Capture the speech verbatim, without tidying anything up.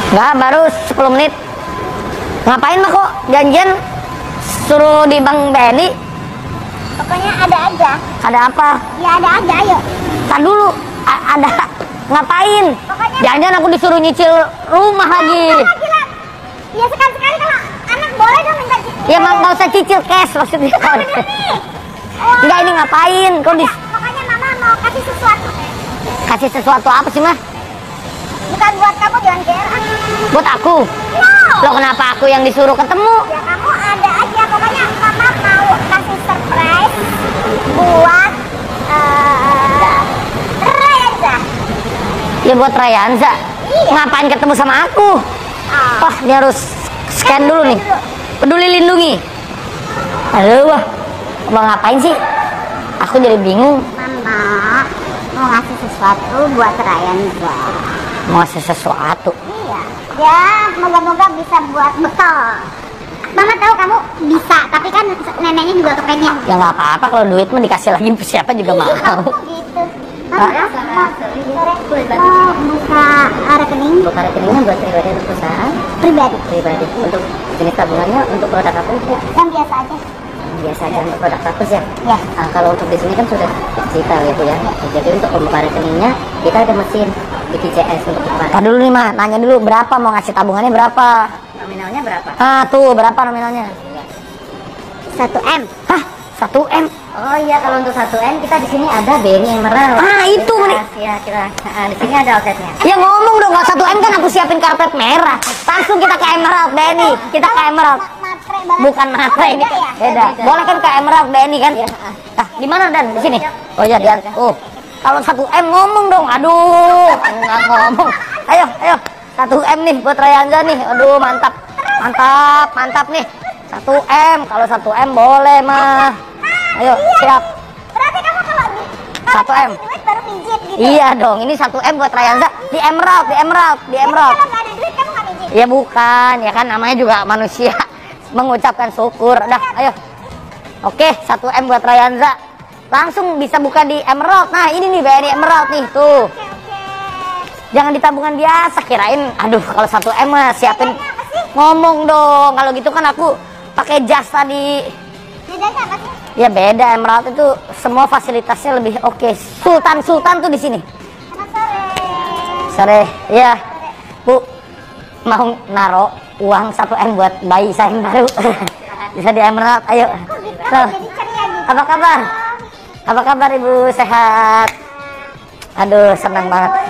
Enggak, baru sepuluh menit. Ngapain mah kok janjian suruh di Bang Benny? Pokoknya ada aja. Ada apa? Ya ada aja, ayo. Tar dulu, A- ada ngapain? Pokoknya Jangan aku disuruh nyicil rumah lagi. gila. Ya sekali-sekali kalau anak boleh dong minta cicil. Ya mak nggak usah cicil cash maksudnya. Enggak, ini ngapain? Kok di Pokoknya mama mau kasih sesuatu. kasih sesuatu apa sih mah? Bukan buat kamu, jangan G R. Buat aku? No. Loh kenapa aku yang disuruh ketemu? Ya kamu ada aja. Pokoknya mama mau kasih surprise buat uh, Reza. Ya buat Rayanza. Iya. Ngapain ketemu sama aku? Oh. Wah, ini harus scan dulu nih. Peduli lindungi. Halo, wah. Mau ngapain sih? Aku jadi bingung. Mama mau ngasih sesuatu buat Rayanza. Mau ngasih sesuatu. Iya. Ya, moga-moga bisa buat bekal. Mama tahu kamu bisa, tapi kan neneknya juga kepengen. Ya nggak apa-apa, kalau duit mah dikasih lagi siapa juga mau. Gitu. Mama mau mau buka rekening. Buka rekeningnya buat pribadi atau perusahaan? Pribadi. Pribadi. Untuk jenis tabungannya untuk produk apa sih? Yang biasa aja. Biasa aja untuk produk apa ya? Ya. Nah, kalau untuk di sini kan sudah digital ya Bu ya. Jadi untuk membuka rekeningnya kita ada mesin B P J S untuk buka. Tadi dulu nih mah, nanya dulu berapa mau ngasih tabungannya berapa? Nominalnya berapa? Ah tuh berapa nominalnya? satu M. Hah, satu M? Oh iya, kalau untuk satu M kita di sini ada Benny Emerald. Ah itu nih. Ya kita nah, di sini ada outletnya. Ya ngomong dong, nggak satu M kan aku siapin karpet merah. Langsung kita ke Emerald Benny, kita ke Emerald. Matre banget. Bukan matre ini Beda ya? beda. Boleh kan ke Emerald Benny kan? Nah, di mana Dan? Di sini. Oh iya dia. Oh. Kalau satu M ngomong dong. Aduh, nggak ngomong. Ayo, ayo. satu M nih buat Rayanza nih. Aduh, mantap. Mantap, mantap nih. satu M. Kalau satu M boleh mah. Ayo, siap. Berarti kamu kalau di satu M. duit baru pijit gitu. Iya dong, ini satu M buat Rayanza di Emerald, di Emerald, di Emerald. Kalau nggak ada duit kamu nggak pijit. Ya bukan, ya kan namanya juga manusia mengucapkan syukur. Dah, ayo. Oke, satu M buat Rayanza. Langsung bisa buka di Emerald. Nah, ini nih B R I Emerald nih, tuh. Oke, oke. Jangan di tabungan biasa, kirain aduh kalau satu M mah siapin. Ngomong dong, kalau gitu kan aku pakai jas tadi. Bedanya apa sih? Ya beda, Emerald itu semua fasilitasnya lebih oke. Sultan Sultan tuh di sini. Selamat sore. Sore, ya. Bu, mau naro uang satu M buat bayi saya yang baru. Bisa di Emerald, ayo. Kok gitu? Tuh. Jadi ceria gitu. Apa kabar? Apa kabar Ibu, sehat? Aduh, senang banget.